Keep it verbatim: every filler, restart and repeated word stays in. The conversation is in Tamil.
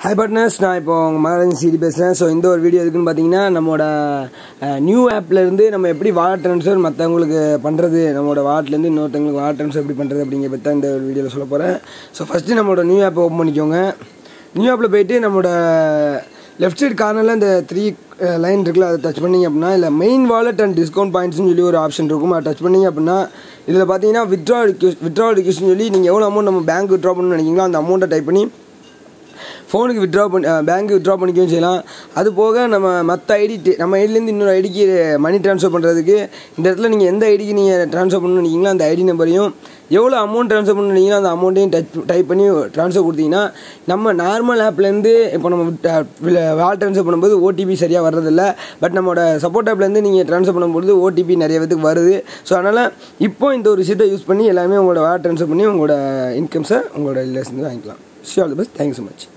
Hi partners, நான் இப்போ உங்க மகாராஜன் சிடி பேசுறேன். சோ இந்த ஒரு வீடியோ எதுக்குன்னு பாத்தீங்கன்னா நம்மளோட நியூ ஆப்ல இருந்து நம்ம எப்படி வாலெட் ட்ரான்ஸ்ஃபர் மத்தவங்களுக்கு பண்றது, நம்மளோட வாலெட்ல இருந்து இன்னொருத்தங்களுக்கு வாலெட் ட்ரான்ஸ்ஃபர் எப்படி பண்றது அப்படிங்கற பத்தி தான் இந்த வீடியோல சொல்ல போறேன். சோ ஃபர்ஸ்ட் நம்மளோட நியூ ஆப் ஓபன் பண்ணிக்கோங்க. நியூ ஆப்ல போய்ட்டு நம்மளோட லெஃப்ட் சைடு கார்னர்ல இந்த த்ரீ லைன் இருக்குல அதை டச் பண்ணீங்க அப்படினா இல்ல மெயின் வாலெட் அண்ட் டிஸ்கவுண்ட் பாயிண்ட்ஸ்னு சொல்லி ஒரு ஆப்ஷன் இருக்கும். அதை டச் பண்ணீங்க அப்படினா இதுல பாத்தீங்கன்னா வித்ட்ரா வித்ட்ரா ரிக்வெஸ்ட்னு சொல்லி நீங்க எவ்வளவு அமௌண்ட் நம்ம பேங்க் வித்ட்ரா பண்ணனும்னு நினைக்கிறீங்களோ அந்த அமௌண்ட்டை டைப் பண்ணி ஃபோனுக்கு வித்ட்ரா பண்ணி பேங்க்கு வித்ட்ரா பண்ணிக்கவும் செய்யலாம். அது போக நம்ம மற்ற ஐடி நம்ம ஐடிலேருந்து இன்னொரு ஐடிக்கு மணி ட்ரான்ஸ்ஃபர் பண்ணுறதுக்கு இந்த இடத்துல நீங்கள் எந்த ஐடிக்கு நீங்கள் ட்ரான்ஸ்ஃபர் பண்ணணும்னு நினைக்கிறீங்களோ அந்த ஐடி நம்பரையும் எவ்வளோ அமௌண்ட் ட்ரான்ஸ்ஃபர் பண்ணீங்களோ அந்த அமௌண்ட்டையும் டச் டைப் பண்ணி ட்ரான்ஸ்ஃபர் கொடுத்தீங்கன்னா நம்ம நார்மல் ஆப்லேருந்து இப்போ நம்ம வால் ட்ரான்ஸ்ஃபர் பண்ணும்போது ஓடிபி சரியாக வர்றதில்ல. பட் நம்மளோட சப்போர்ட் ஆப்லேருந்து நீங்கள் ட்ரான்ஸ்ஃபர் பண்ணும்போது ஓடிபி நிறைய பேருக்கு வருது. ஸோ அதனால் இப்போ இந்த ஒரு விஷயத்தை யூஸ் பண்ணி எல்லாமே உங்களோட வால் ட்ரான்ஸ்ஃபர் பண்ணி உங்களோட இன்கம்ஸை உங்களோட ரிலேஷன் வாங்கிக்கலாம். Sure all the best. Thank you so much.